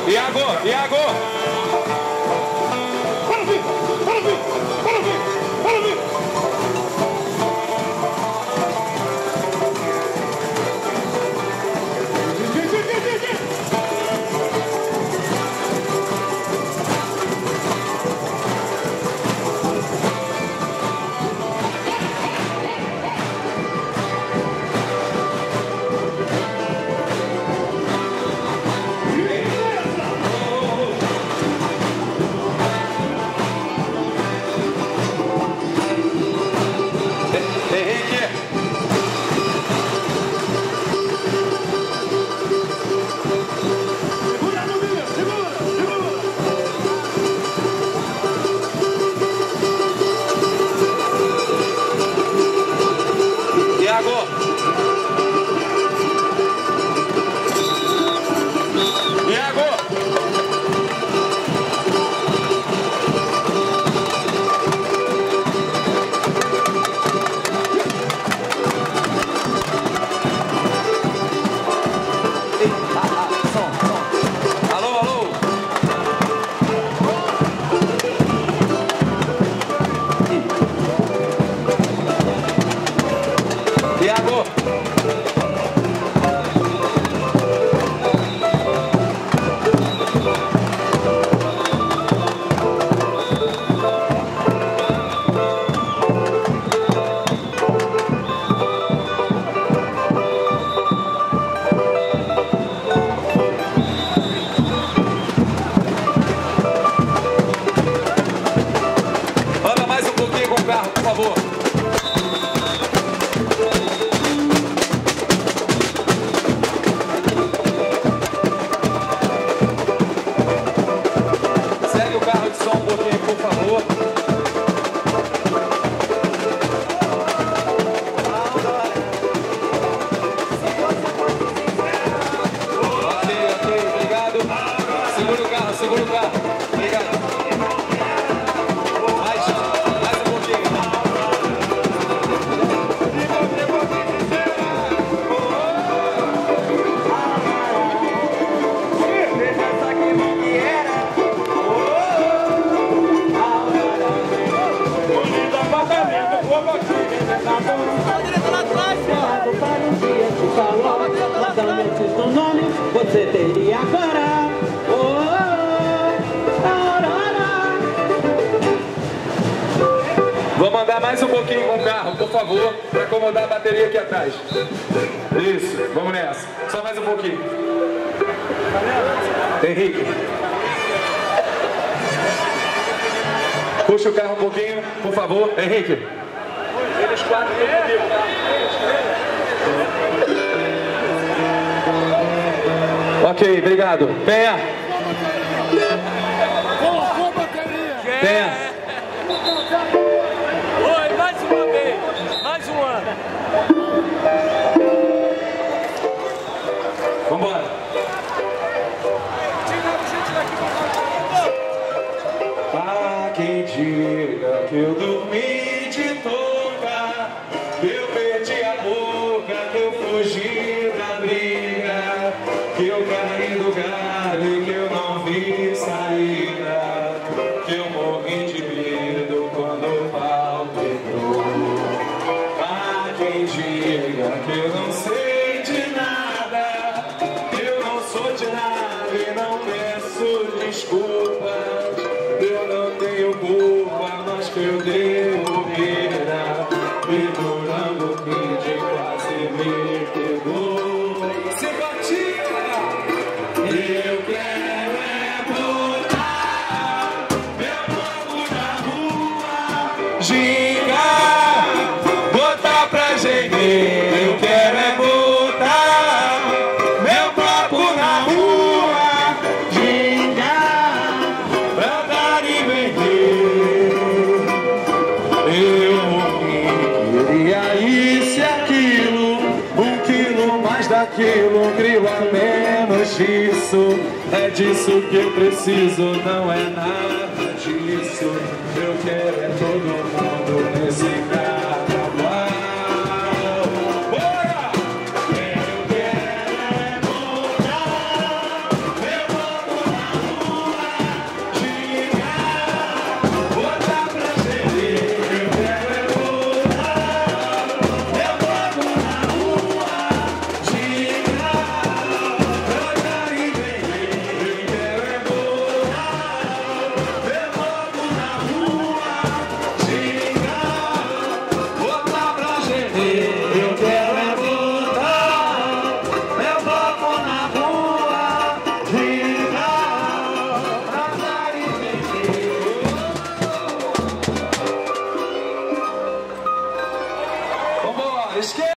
Iago, Iago. Para vir, para vir, para vir, para vir. Segura o carro. Obrigado. Mais um pouquinho. Você teria agora. Vou mandar mais um pouquinho com o carro, por favor, para acomodar a bateria aqui atrás. Isso, vamos nessa. Só mais um pouquinho. Henrique. Puxa o carro um pouquinho, por favor. Henrique. Eles quatro comigo, tá? Ok, obrigado. Penha. Penha. Oi, mais uma vez. Mais um ano. Vambora. Há quem diga que eu dormi de touca, que eu perdi a boca, que eu fugi da briga, que eu caí do galho e que eu não vi saída, que eu morri de medo quando o pau quebrou. Há quem diga que eu não sei de nada, que eu não sou de nada e não peço desculpas. Eu não tenho culpa, mas que eu dei bobeira, pendurando o kid quase me pegou. Simpatia! Eu quero é botar meu bloco na rua, giga, botar pra gemer. Eu quero é botar meu bloco na rua, giga, pra dar e vender. Eu queria isso e aquilo, 1 quilo mais daquilo, 1 grilo a menos disso. É disso que eu preciso, não é nada disso.